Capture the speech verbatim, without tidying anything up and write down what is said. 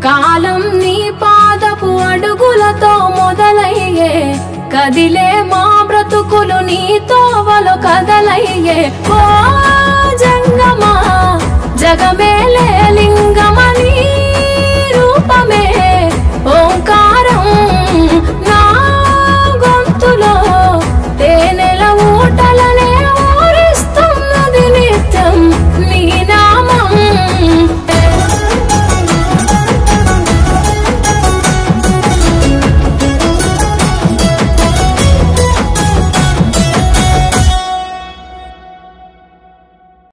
కాలం నీ పాదపు అడుగులతో మొదలయ్యే కదిలే మా బ్రతుకులు నీ తోవలు కదలయ్యే ఓ జంగమా జగమేలేలి